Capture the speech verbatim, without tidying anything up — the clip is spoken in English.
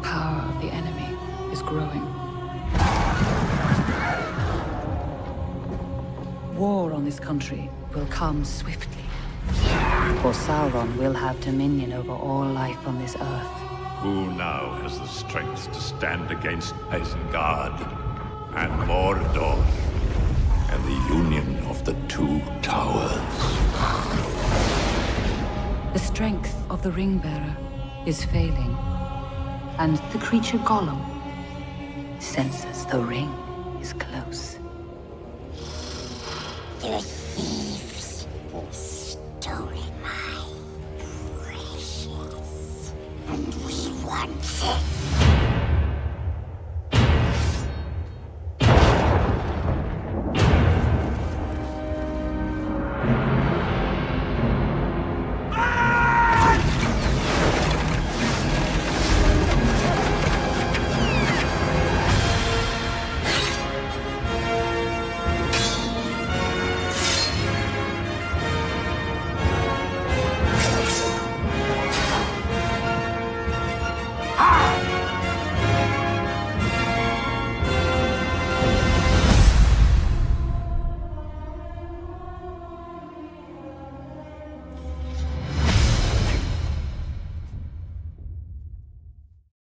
power of the enemy is growing. War on this country will come swiftly. For Sauron will have dominion over all life on this earth. Who now has the strength to stand against Isengard and Mordor and the union of the two towers? The strength of the Ring-Bearer is failing, and the creature Gollum senses the ring is close. The thieves stole my precious, and we want it.